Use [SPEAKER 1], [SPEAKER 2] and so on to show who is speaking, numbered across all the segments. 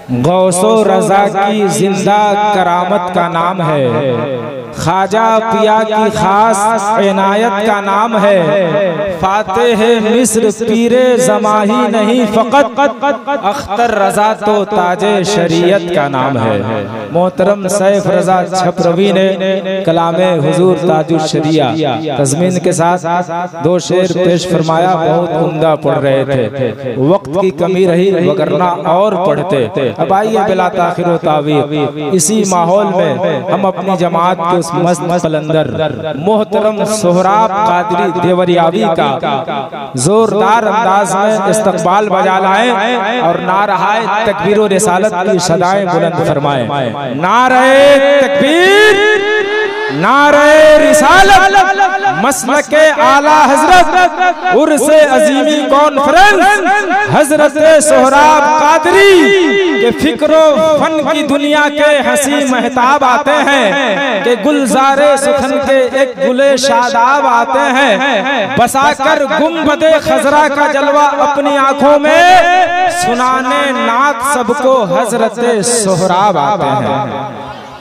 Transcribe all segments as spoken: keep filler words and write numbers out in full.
[SPEAKER 1] गौसो रजा की जिंदा करामत का नाम है, ख्वाजा पिया की खास इनायत का नाम है। फातेह मिस्र पीरे जमाही नहीं फ़कत अख्तर रजा तो ताजे शरीयत का नाम है। मोहतरम सैफ रजा छपरवी ने कलामे हुजूर ताजुल शरिया तज़मीन के साथ दो शेर पेश फरमाया। बहुत उम्दा पढ़ रहे थे, वक्त की कमी रही वगरना और पढ़ते। अब आइए बिला ताखिर व तावीर इसी माहौल में हम अपनी जमात के उस मस्त कलंदर मोहतरम सोहराब कादरी देवरियावी का जोरदार अंदाज में इस्तकबाल बजा लाएं और नाराए तकबीर व रिसालत की सदाएं बुलंद फरमाएं। नारे तकबीर, नारे रिसालत, मसलके आला हजरत उर्से अजीमी कॉन्फ्रेंस हजरत सोहराब कादरी के फिक्रो फन की दुनिया के हंसी महताब आते हैं कि गुलजारे सुखन के एक गुले शादाब आते हैं। बसाकर गुंबदे खजरा का जलवा अपनी आंखों में सुनाने नात सबको हजरत सोहराब आते हैं।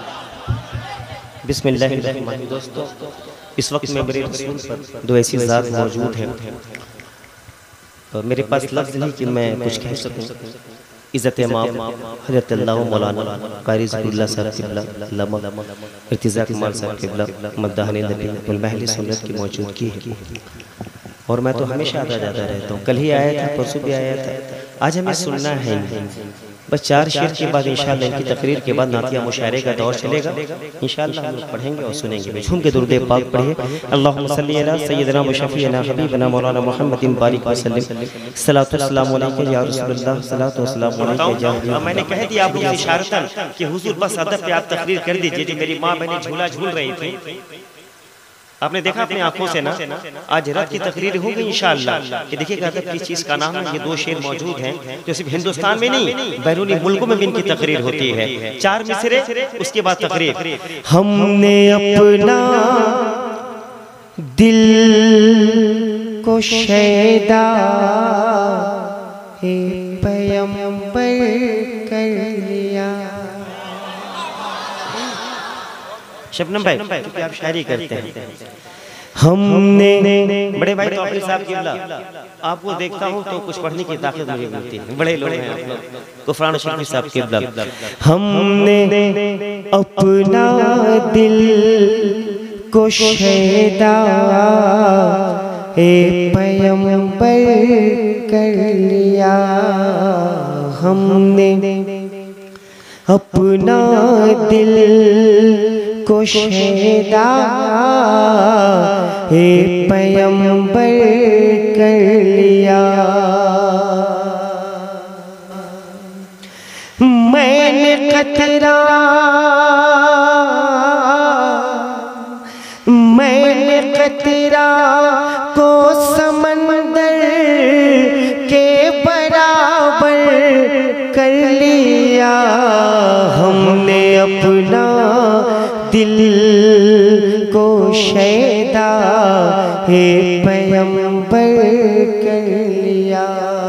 [SPEAKER 2] बिस्मिल्लाहिर्रहमानिर्रहीम। दोस्तों, इस वक्त में मेरे रसूल पर दो ऐसी ज़ात मौजूद हैं और मेरे पास लफ्ज़ नहीं कि मैं कुछ कह सकूं। इज़्ज़त इमाम हज़रत अल्लाह मौलाना क़ारी ज़िक्रुल्लाह साहब क़िबला अल्लामा इर्तिज़ा कमाल साहब क़िबला मद्दाहन नबी वल महल सुन्नत की मौजूदगी है और मैं तो हमेशा आता जाता रहता हूँ। कल ही आया था, परसों भी आया था, आज हमें सुनना है। बस चार शेर के बाद इंशाअल्लाह इनकी तकरीर के बाद नातिया मुशायरे का दौर चलेगा। इंशाअल्लाह हम लोग पढ़ेंगे और सुनेंगे। झूम के दुरूद पाक पढ़िए। अल्लाहुम्मा सल्ली अला सय्यिदना व शफीअना हबीबना मौलाना मुहम्मदिन बारिक वसल्लम सलातु वस्सलामु अलैका या रसूलल्लाह सलातु वस्सलामु अलैका या। मैंने कह दिया आप लोग इशारतन कि हुजूर बस अदब पे आप तकरीर कर दीजिए। जो मेरी माँ बहनें झूला झूल रही थी, आपने देखा अपनी आंखों से ना, आज रात की तकरीर होगी इंशाअल्लाह। ये देखिएगा अदब किस चीज का नाम है। ये दो शेर मौजूद हैं जो सिर्फ हिंदुस्तान में नहीं बैरूनी मुल्कों में भी इनकी तकरीर होती है। चार मिसरे, उसके बाद तकरीर।
[SPEAKER 3] हमने अपना दिल को शैदा ए पैगंबर कर लिया।
[SPEAKER 2] शबनम भाई, क्योंकि आप शायरी करते हैं,
[SPEAKER 3] हमने
[SPEAKER 2] बड़े भाई तौफीक साहब क़िबला आपको देखता हूँ तो कुछ पढ़ने की ताकत मुझे मिलती है। बड़े लोग हैं आप लोग, गुफरान शफी साहब क़िबला।
[SPEAKER 3] हमने अपना दिल को शैदा ए पैगंबर कर लिया। हमने अपना दिल को शैदा ए पैगंबर कर लिया। मैंने कतरा मैंने कतरा को समंदर के बराबर कर लिया। हमने अपना दिल को शैदा ए पैगंबर कर लिया।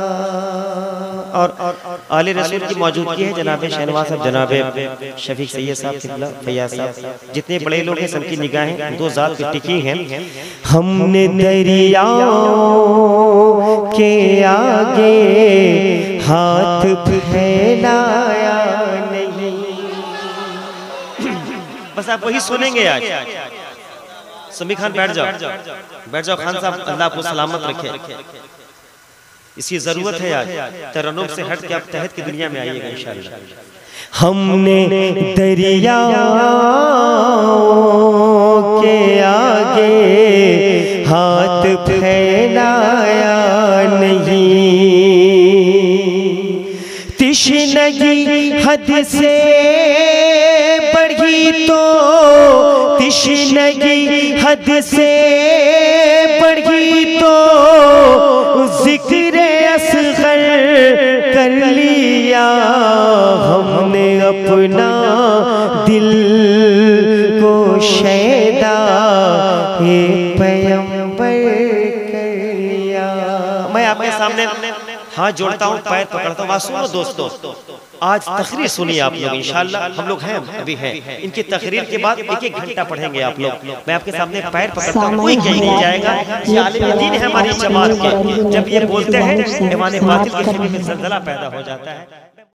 [SPEAKER 2] और आले रसूल की मौजूदगी है। जनाब शहनवाज साहब, जनाब शफीक सैयद साहब क़िबला, फैयाज साहब, जितने बड़े लोग हैं सबकी निगाहें दो ज़ात पे टिकी हैं।
[SPEAKER 3] हमने दरियाओं के आगे हाथ फैलाया नहीं।
[SPEAKER 2] बस आप वही सुनेंगे आज। समी खान बैठ जाओ, बैठ जाओ खान साहब, अल्लाह आपको सलामत रखे। इसकी जरूरत है आज। तरन्नुम से हट के आप तहत की दुनिया में आइएगा इंशाअल्लाह।
[SPEAKER 3] हमने दरियाओं के आगे हाथ फैलाया नहीं। तिश्नगी हद से बढ़ी तो तिश्नगी हद से बढ़ी तो जिक्र असग़र कर लिया। हमने अपना दिल को शैदा ए पैगंबर कर लिया।
[SPEAKER 2] मैं आपके सामने हाथ जोड़ता हूँ, पैर पकड़ता हूँ। सुनो दोस्तों, आज तकरीर सुनिए आप लोग, इंशाल्लाह हम लोग हैं, अभी हैं। इनकी तकरीर के बाद एक एक घंटा पढ़ेंगे आप लोग। मैं आपके सामने पैर पकड़ता हूँ, कोई कहीं नहीं जाएगा। ये आलिम दीन है हमारी जमात के। जब ये बोलते हैं, ईमान बातिल के खेमे में ज़लज़ला पैदा हो जाता है।